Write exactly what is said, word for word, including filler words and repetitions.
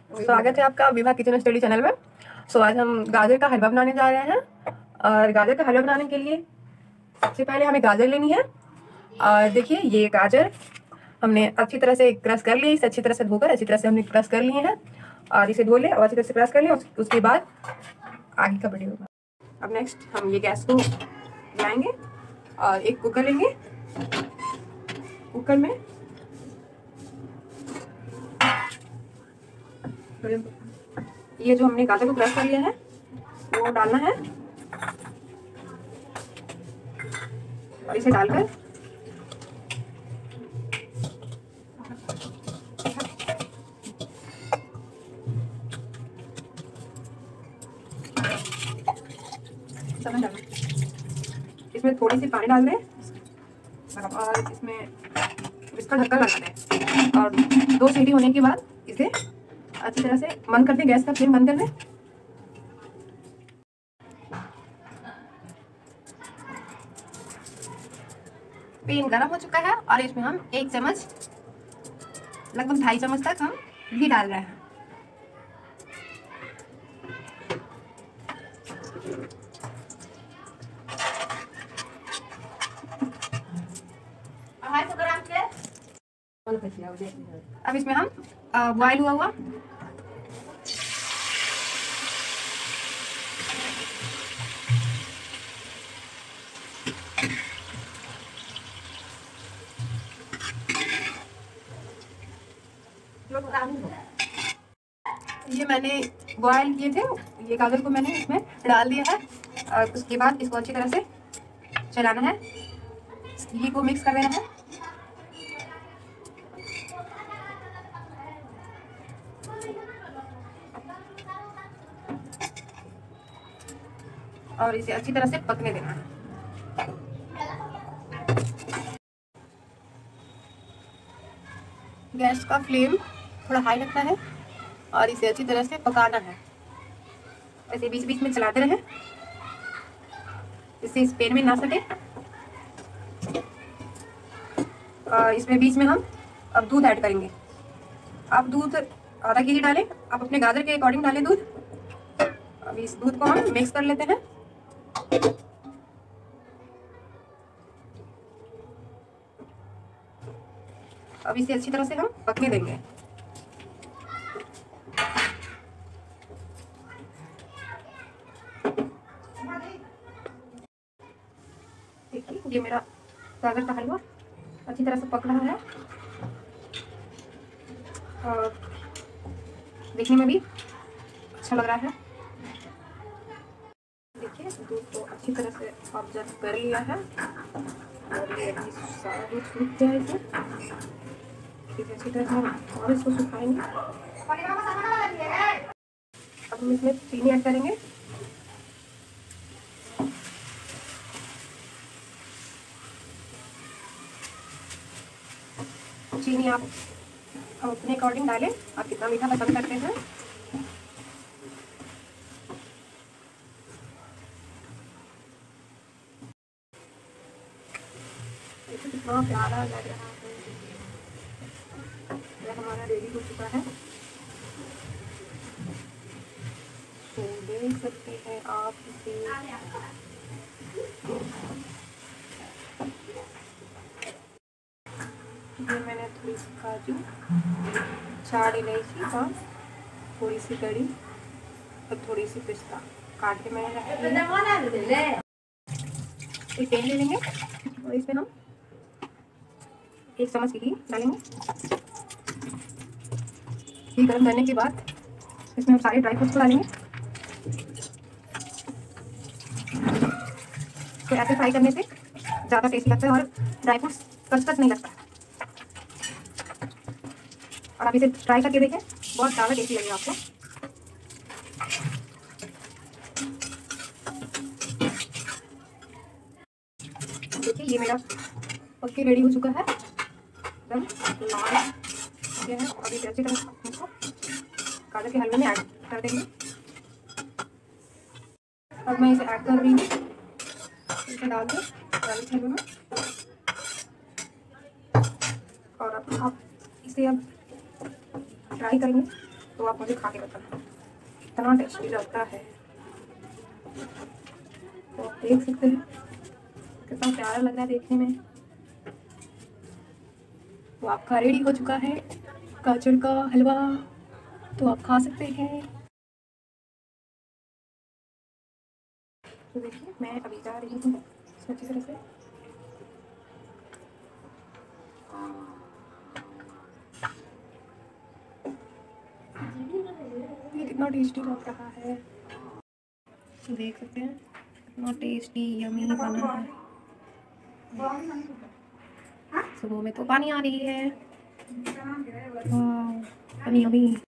स्वागत है आपका विभा किचन स्टडी चैनल में। सो आज हम गाजर का हलवा बनाने जा रहे हैं। और गाजर का हलवा बनाने के लिए सबसे पहले हमें गाजर लेनी है। और देखिए ये गाजर हमने अच्छी तरह से क्रश कर ली, इसे अच्छी तरह से धोकर अच्छी तरह से हमने क्रश कर लिए हैं। और इसे धो ले और अच्छी तरह से क्रश कर ले, उसके बाद आगे का वीडियो होगा। अब नेक्स्ट हम ये गैस को जलाएंगे और एक कुकर लेंगे। कुकर में ये जो हमने गाजर को क्रश कर लिया है वो डालना है और इसे डालकर समझ डालना। इसमें थोड़ी सी पानी डाल दें और इसमें इसका ढक्कन लगा दें और दो सीटी होने के बाद इसे अच्छी तरह से बंद कर दें। गैस का फ्लेम बंद कर दें। पैन गर्म हो चुका है और इसमें हम एक चम्मच लगभग ढाई चम्मच तक हम घी डाल रहे हैं। अब इसमें हम बॉयल हुआ हुआ ये मैंने बॉयल किए थे, ये गाजर को मैंने इसमें डाल दिया है और उसके बाद इसको अच्छी तरह से चलाना है, घी को मिक्स कर देना है। और इसे अच्छी तरह से पकने देना है। गैस का फ्लेम थोड़ा हाई रखना है और इसे अच्छी तरह से पकाना है। ऐसे बीच बीच में चलाते रहें, इससे इस पैन में ना सटे। और इसमें बीच में हम अब दूध ऐड करेंगे। आप दूध आधा केजी डालें, आप अपने गाजर के अकॉर्डिंग डालें दूध। अब इस दूध को हम मिक्स कर लेते हैं। अब इसे अच्छी तरह से हम पकने देंगे। देखिए ये मेरा गाजर का हलवा अच्छी तरह से पक रहा है और देखने में भी अच्छा लग रहा है। देखिए दूध को अच्छी तरह से ऑब्जर्व कर लिया है और ये सारा दूध सूख गया है इसे। अच्छी तरह से हम और इसको सुखाएंगे। अब हम इसमें चीनी ऐड करेंगे। चीनी आप अपने अकॉर्डिंग डालें, आप कितना मीठा पसंद करते हैं। कितना प्यारा लग रहा है। हमारा रेडी हो चुका है, तो देख सकते हैं आप इसे। ये मैंने थोड़ी सी काजू, चार इलायची, पाँच, थोड़ी सी कड़ी और थोड़ी सी पिस्ता काट के मैंने रखी है। एक पैन ले लेंगे और इसमें हम एक चम्मच घी डालेंगे। घी गर्म करने के बाद इसमें हम सारे ड्राई फ्रूट्स को डालेंगे। तो ऐसे फ्राई करने से ज़्यादा टेस्टी लगता है और ड्राई फ्रूट्स कचकच नहीं लगता। और आप इसे ट्राई करके देखें, बहुत ज़्यादा टेस्टी लगेगा आपको। देखिए ये मेरा पक्के रेडी हो चुका है, एकदम लाल है। और इसे अच्छी तरह इसको गाजर के हलवे में ऐड कर देंगे। अब मैं इसे ऐड कर रही हूँ, इसे डाल दें गाजर के हलवे में। और अब आप इसे अब फ्राई करेंगे। तो आप मुझे खा के बताना कितना टेस्टी लगता है। तो आप देख सकते हैं कितना प्यारा लग रहा है देखने में। तो आपका रेडी हो चुका है गाजर का हलवा, तो आप खा सकते हैं। तो देखिए मैं अभी जा रही हूँ अच्छी तरह से। ये कितना टेस्टी लग रहा है, देख सकते हैं कितना टेस्टी यमी बना है। सुबह में तो पानी आ रही है। वाह, यमी यमी।